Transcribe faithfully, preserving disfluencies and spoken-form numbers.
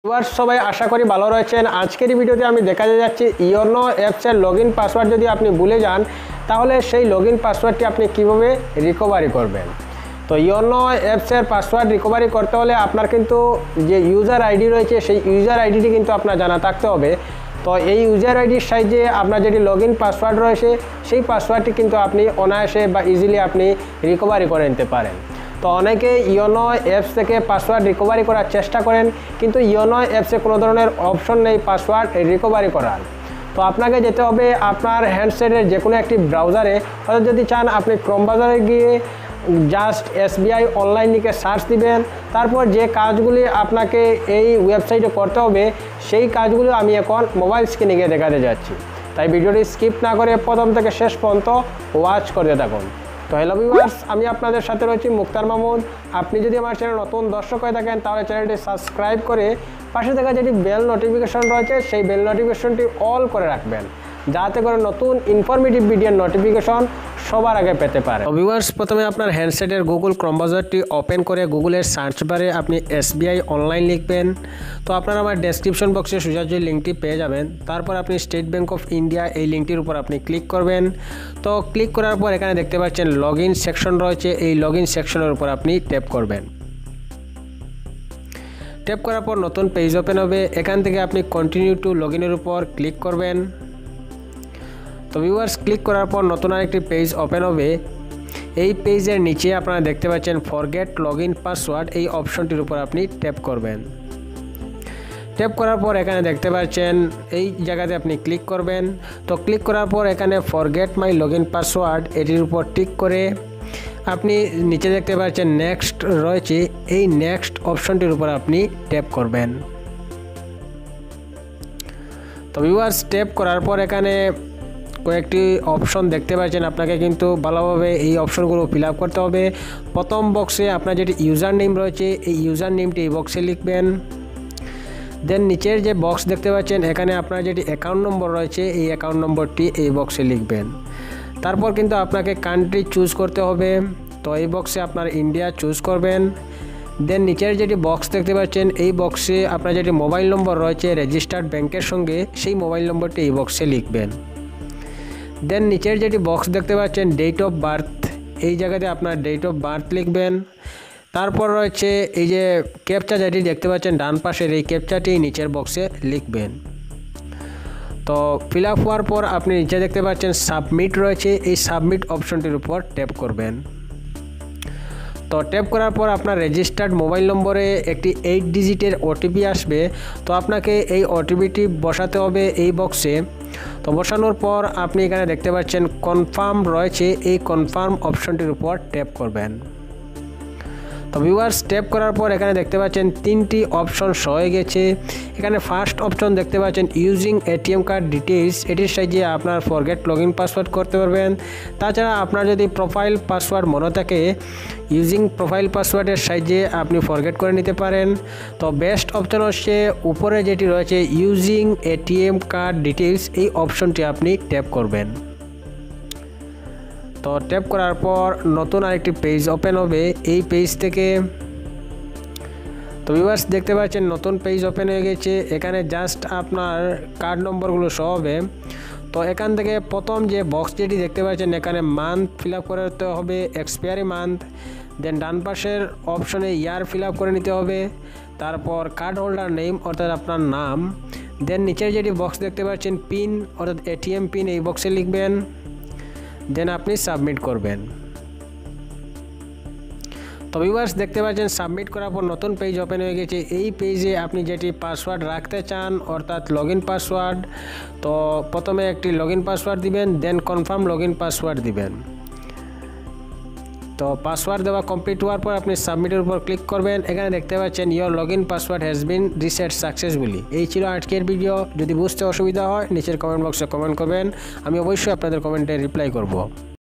Viewers সবাই আশা করি ভালো রয়েছেন। আজকের এই ভিডিওতে আমি দেখাতে যাচ্ছি ইয়োনো অ্যাপসের লগইন পাসওয়ার্ড যদি আপনি ভুলে যান তাহলে সেই লগইন পাসওয়ার্ডটি আপনি কিভাবে রিকভারি করবেন। তো ইয়োনো অ্যাপসের পাসওয়ার্ড রিকভারি করতে হলে আপনার কিন্তু যে ইউজার আইডি রয়েছে সেই ইউজার আইডিটি কিন্তু আপনার জানা থাকতে হবে। তো এই ইউজার আইডির সাহায্যে আপনার যেটি লগইন পাসওয়ার্ড রয়েছে সেই পাসওয়ার্ডটি কিন্তু আপনি অনায়াসে বা ইজিলি আপনি রিকভারি করে নিতে পারেন। তো অনেকে ইয়োনো অ্যাপস থেকে পাসওয়ার্ড রিকভারি করার চেষ্টা করেন, কিন্তু ইয়োনো অ্যাপসে কোনো ধরনের অপশন নেই পাসওয়ার্ড রিকভারি করার। তো আপনাকে যেতে হবে আপনার হ্যান্ডসেটের যে কোনো একটি ব্রাউজারে, অর্থাৎ যদি চান আপনি ক্রোম ব্রাউজারে গিয়ে জাস্ট এসবিআই অনলাইন লিখে সার্চ দিবেন। তারপর যে কাজগুলি আপনাকে এই ওয়েবসাইটে করতে হবে সেই কাজগুলো আমি এখন মোবাইল স্ক্রিনে গিয়ে দেখাতে যাচ্ছি, তাই ভিডিওটি স্কিপ না করে প্রথম থেকে শেষ পর্যন্ত ওয়াচ করতে থাকুন। তো হ্যালো ভিউয়ার্স, আমি আপনাদের সাথে রয়েছি মুক্তার মাহমুদ। আপনি যদি আমার চ্যানেল নতুন দর্শক হয়ে থাকেন তাহলে চ্যানেলটি সাবস্ক্রাইব করে পাশে থাকা যেটি বেল নোটিফিকেশন রয়েছে সেই বেল নোটিফিকেশনটি অল করে রাখবেন, যাতে করে নতুন ইনফরমেটিভ ভিডিওর নোটিফিকেশন সবার আগে পেতে পারে। তো ভিউয়ার্স, প্রথমে আপনার হ্যান্ডসেটের গুগল ক্রোম ব্রাউজারটি ওপেন করে গুগলের সার্চ বারে আপনি এসবিআই অনলাইন লিখবেন। তো আপনারা আমার ডেসক্রিপশন বক্সে সোজাসুজি লিঙ্কটি পেয়ে যাবেন। তারপর আপনি স্টেট ব্যাঙ্ক অফ ইন্ডিয়া এই লিঙ্কটির উপর আপনি ক্লিক করবেন। তো ক্লিক করার পর এখানে দেখতে পাচ্ছেন লগ ইন সেকশন রয়েছে, এই লগ ইন সেকশনের উপর আপনি ট্যাপ করবেন। ট্যাপ করার পর নতুন পেজ ওপেন হবে, এখান থেকে আপনি কন্টিনিউ টু লগ ইনের উপর ক্লিক করবেন। তো ভিউয়ার্স, ক্লিক করার পর নতুন আরেকটি পেজ ওপেন হবে। এই পেজের নিচে আপনারা দেখতে পাচ্ছেন ফরগেট লগইন পাসওয়ার্ড, এই অপশনটির উপর আপনি ট্যাপ করবেন। ট্যাপ করার পর এখানে দেখতে পাচ্ছেন এই জায়গাতে আপনি ক্লিক করবেন। তো ক্লিক করার পর এখানে ফরগেট মাই লগইন পাসওয়ার্ড এটির উপর টিক করে আপনি নিচে দেখতে পাচ্ছেন নেক্সট রয়েছে, এই নেক্সট অপশনটির উপর আপনি ট্যাপ করবেন। তো ভিউয়ার্স, ট্যাপ করার পর এখানে কয়েকটি অপশন দেখতে পাচ্ছেন, আপনাকে কিন্তু ভালোভাবে এই অপশনগুলো ফিল আপ করতে হবে। প্রথম বক্সে আপনার যেটি ইউজার নেম রয়েছে এই ইউজার নেমটি এই বক্সে লিখবেন। দেন নিচের যে বক্স দেখতে পাচ্ছেন এখানে আপনার যেটি অ্যাকাউন্ট নম্বর রয়েছে এই অ্যাকাউন্ট নম্বরটি এই বক্সে লিখবেন। তারপর কিন্তু আপনাকে কান্ট্রি চুজ করতে হবে, তো এই বক্সে আপনার ইন্ডিয়া চুজ করবেন। দেন নিচের যেটি বক্স দেখতে পাচ্ছেন এই বক্সে আপনার যেটি মোবাইল নম্বর রয়েছে রেজিস্টার্ড ব্যাংকের সঙ্গে সেই মোবাইল নম্বরটি এই বক্সে লিখবেন। দেন নিচের যেটি বক্স দেখতে পাচ্ছেন ডেট অফ বার্থ, এই জায়গাতে আপনার ডেট অফ বার্থ লিখবেন। তারপর রয়েছে এই যে ক্যাপচা যেটি দেখতে পাচ্ছেন ডান পাশের এই ক্যাপচাটি নিচের বক্সে লিখবেন। তো ফিল আপ হওয়ার পর আপনি নিচে দেখতে পাচ্ছেন সাবমিট রয়েছে, এই সাবমিট অপশনটির উপর ট্যাপ করবেন। তো ট্যাপ করার পর আপনার রেজিস্টার্ড মোবাইল নম্বরে একটি এইট ডিজিটের ওটিপি আসবে, তো আপনাকে এই ওটিপিটি বসাতে হবে এই বক্সে। তো বসানোর পর আপনি এখানে দেখতে পাচ্ছেন কনফার্ম রয়েছে, এই কনফার্ম অপশনটির উপর ট্যাপ করবেন। তো ভিউয়ার্স, ট্যাপ করার পর এখানে দেখতে পাচ্ছেন তিনটি অপশন শো হয়ে গেছে। এখানে ফার্স্ট অপশন দেখতে পাচ্ছেন ইউজিং এটিএম কার্ড ডিটেইলস, এটির সাহায্যে আপনার ফরগেট লগইন পাসওয়ার্ড করতে পারবেন। তাছাড়া আপনার যদি প্রোফাইল পাসওয়ার্ড মনে থাকে ইউজিং প্রোফাইল পাসওয়ার্ডের সাহায্যে আপনি ফরগেট করে নিতে পারেন। তো বেস্ট অপশন হচ্ছে উপরে যেটি রয়েছে ইউজিং এটিএম কার্ড ডিটেইলস, এই অপশনটি আপনি ট্যাপ করবেন। তো ট্যাপ করার পর নতুন আরেকটি পেজ ওপেন হবে এই পেজ থেকে। তো ভিউয়ার্স, দেখতে পাচ্ছেন নতুন পেজ ওপেন হয়ে গেছে, এখানে জাস্ট আপনার কার্ড নম্বরগুলো শো হবে। তো এখান থেকে প্রথম যে বক্স যেটি দেখতে পাচ্ছেন এখানে মান্থ ফিল আপ করতে হবে, এক্সপায়ারি মান্থ। দেন ডান পাশের অপশনে ইয়ার ফিল আপ করে নিতে হবে। তারপর কার্ড হোল্ডার নেম অর্থাৎ আপনার নাম। দেন নিচের যেটি বক্স দেখতে পাচ্ছেন পিন অর্থাৎ এটিএম পিন, এই বক্সে লিখবেন। দেন আপনি সাবমিট করবেন। তো ভিউয়ার্স, দেখতে পাচ্ছেন সাবমিট করার পর নতুন পেজ ওপেন হয়ে গেছে। এই পেজে আপনি যেটি পাসওয়ার্ড রাখতে চান অর্থাৎ লগইন পাসওয়ার্ড, তো প্রথমে একটি লগইন পাসওয়ার্ড দিবেন, দেন কনফার্ম লগইন পাসওয়ার্ড দিবেন। তো পাসওয়ার্ড দেওয়া কমপ্লিট হওয়ার পর আপনি সাবমিটের উপর ক্লিক করবেন। এখানে দেখতে পাচ্ছেন your login password has been reset successfully. এই ছিল আজকের ভিডিও। যদি বুঝতে অসুবিধা হয় নিচের কমেন্ট বক্সে কমেন্ট করবেন, আমি অবশ্যই আপনাদের কমেন্টে রিপ্লাই করব।